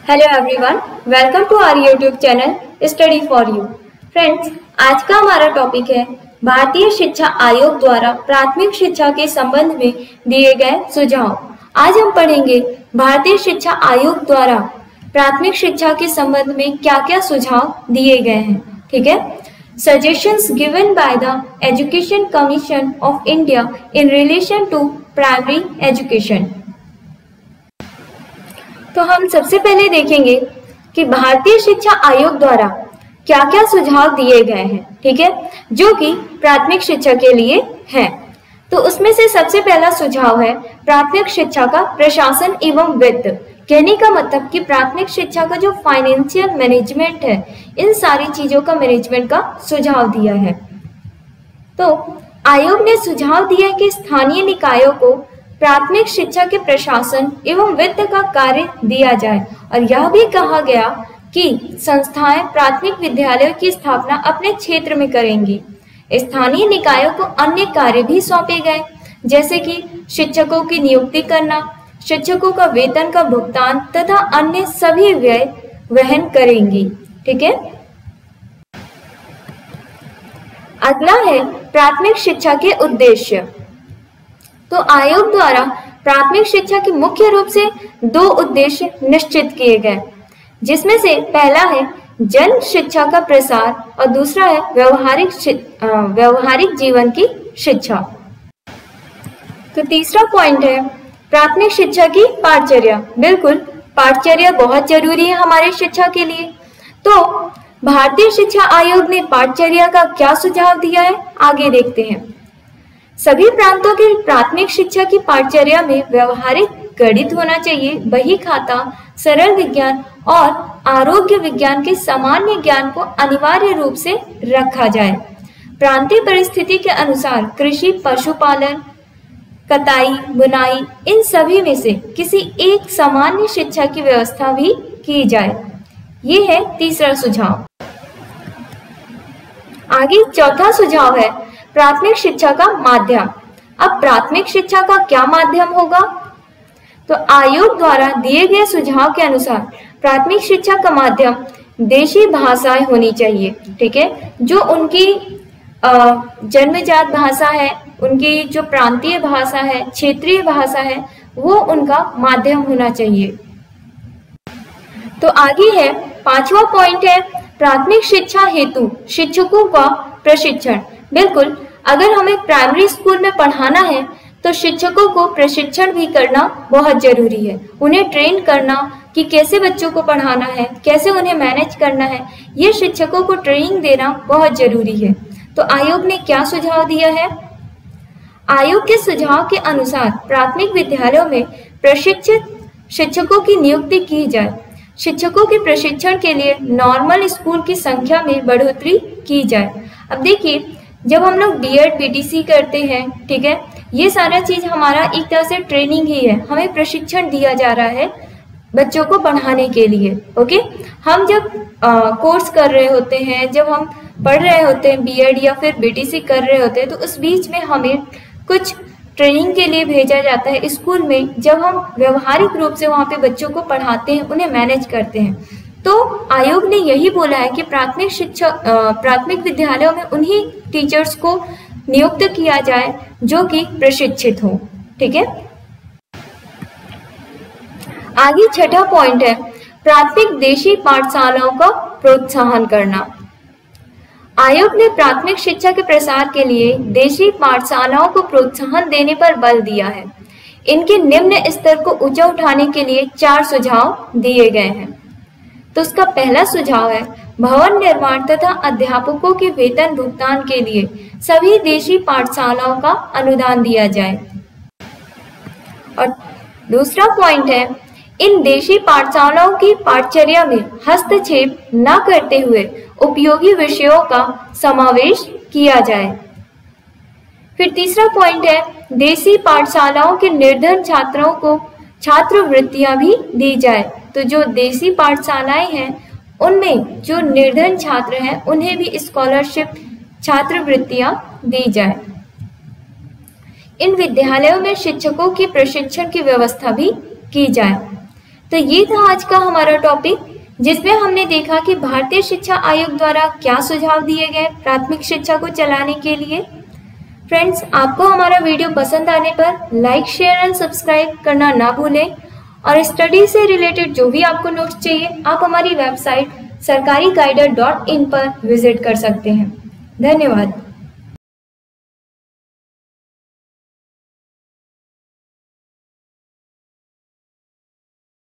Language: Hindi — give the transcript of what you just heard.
Hello everyone, welcome to our YouTube channel study for you. Friends, आज का हमारा टॉपिक है भारतीय शिक्षा आयोग द्वारा प्राथमिक शिक्षा के संबंध में दिए गए सुझाव। आज हम पढ़ेंगे भारतीय शिक्षा आयोग द्वारा प्राथमिक शिक्षा के संबंध में क्या क्या सुझाव दिए गए हैं। ठीक है, suggestions given by the education commission of India in relation to primary education. तो हम सबसे पहले देखेंगे कि भारतीय शिक्षा आयोग द्वारा क्या क्या सुझाव दिए गए हैं, ठीक है, जो कि प्राथमिक शिक्षा के लिए हैं। तो उसमें से सबसे पहला सुझाव है प्राथमिक शिक्षा का प्रशासन एवं वित्त। कहने का मतलब कि प्राथमिक शिक्षा का जो फाइनेंशियल मैनेजमेंट है, इन सारी चीजों का मैनेजमेंट का सुझाव दिया है। तो आयोग ने सुझाव दिया कि स्थानीय निकायों को प्राथमिक शिक्षा के प्रशासन एवं वित्त का कार्य दिया जाए और यह भी कहा गया कि संस्थाएं प्राथमिक विद्यालयों की स्थापना अपने क्षेत्र में करेंगी। स्थानीय निकायों को अन्य कार्य भी सौंपे गए, जैसे कि शिक्षकों की नियुक्ति करना, शिक्षकों का वेतन का भुगतान तथा अन्य सभी व्यय वहन करेंगी। ठीक है, अगला है प्राथमिक शिक्षा के उद्देश्य। तो आयोग द्वारा प्राथमिक शिक्षा के मुख्य रूप से दो उद्देश्य निश्चित किए गए, जिसमें से पहला है जन शिक्षा का प्रसार और दूसरा है व्यवहारिक जीवन की शिक्षा। तो तीसरा पॉइंट है प्राथमिक शिक्षा की पाठचर्या। बिल्कुल, पाठचर्या बहुत जरूरी है हमारे शिक्षा के लिए। तो भारतीय शिक्षा आयोग ने पाठचर्या का क्या सुझाव दिया है, आगे देखते हैं। सभी प्रांतों के प्राथमिक शिक्षा की पाठचर्या में व्यवहारिक गणित होना चाहिए, बही खाता, सरल विज्ञान और आरोग्य विज्ञान के सामान्य ज्ञान को अनिवार्य रूप से रखा जाए। प्रांतीय परिस्थिति के अनुसार कृषि, पशुपालन, कताई, बुनाई, इन सभी में से किसी एक सामान्य शिक्षा की व्यवस्था भी की जाए। ये है तीसरा सुझाव। आगे चौथा सुझाव है प्राथमिक शिक्षा का माध्यम। अब प्राथमिक शिक्षा का क्या माध्यम होगा? तो आयोग द्वारा दिए गए सुझाव के अनुसार प्राथमिक शिक्षा का माध्यम देशी भाषाएं होनी चाहिए। ठीक है, जो उनकी जन्मजात भाषा है, उनकी जो प्रांतीय भाषा है, क्षेत्रीय भाषा है, वो उनका माध्यम होना चाहिए। तो आगे है पांचवा पॉइंट है प्राथमिक शिक्षा हेतु शिक्षकों का प्रशिक्षण। बिल्कुल, अगर हमें प्राइमरी स्कूल में पढ़ाना है तो शिक्षकों को प्रशिक्षण भी करना बहुत जरूरी है। उन्हें ट्रेन करना कि कैसे बच्चों को पढ़ाना है, कैसे उन्हें मैनेज करना है, ये शिक्षकों को ट्रेनिंग देना बहुत जरूरी है। तो आयोग ने क्या सुझाव दिया है? आयोग के सुझाव के अनुसार प्राथमिक विद्यालयों में प्रशिक्षित शिक्षकों की नियुक्ति की जाए। शिक्षकों के प्रशिक्षण के लिए नॉर्मल स्कूल की संख्या में बढ़ोतरी की जाए। अब देखिए, जब हम लोग बीएड बीटीसी करते हैं, ठीक है, ये सारा चीज हमारा एक तरह से ट्रेनिंग ही है। हमें प्रशिक्षण दिया जा रहा है बच्चों को पढ़ाने के लिए। ओके, हम जब कोर्स कर रहे होते हैं, जब हम पढ़ रहे होते हैं बीएड या फिर बीटीसी कर रहे होते हैं, तो उस बीच में हमें कुछ ट्रेनिंग के लिए भेजा जाता है स्कूल में, जब हम व्यवहारिक रूप से वहाँ पे बच्चों को पढ़ाते हैं, उन्हें मैनेज करते हैं। तो आयोग ने यही बोला है कि प्राथमिक विद्यालयों में उन्हीं टीचर्स को नियुक्त किया जाए जो कि प्रशिक्षित हो। ठीक है, आगे छठा पॉइंट है प्राथमिक देशी पाठशालाओं का प्रोत्साहन करना। आयोग ने प्राथमिक शिक्षा के प्रसार के लिए देशी पाठशालाओं को प्रोत्साहन देने पर बल दिया है। इनके निम्न स्तर को ऊंचा उठाने के लिए 4 सुझाव दिए गए हैं। तो उसका पहला सुझाव है भवन निर्माण तथा अध्यापकों के वेतन भुगतान के लिए सभी देशी पाठशालाओं का अनुदान दिया जाए। और दूसरा पॉइंट है इन देशी पाठशालाओं की पाठचर्या में हस्तक्षेप न करते हुए उपयोगी विषयों का समावेश किया जाए। फिर तीसरा पॉइंट है देशी पाठशालाओं के निर्धन छात्रों को छात्रवृत्तियां भी दी जाए। तो जो देशी पाठशालाएं हैं, उनमें जो निर्धन छात्र हैं, उन्हें भी स्कॉलरशिप छात्रवृत्तियां दी जाए। इन विद्यालयों में शिक्षकों की प्रशिक्षण की व्यवस्था भी की जाए। तो ये था आज का हमारा टॉपिक, जिसमें हमने देखा कि भारतीय शिक्षा आयोग द्वारा क्या सुझाव दिए गए प्राथमिक शिक्षा को चलाने के लिए। फ्रेंड्स, आपको हमारा वीडियो पसंद आने पर लाइक, शेयर एंड सब्सक्राइब करना ना भूलें और स्टडी से रिलेटेड जो भी आपको नोट्स चाहिए आप हमारी वेबसाइट sarkariguider.in पर विजिट कर सकते हैं। धन्यवाद।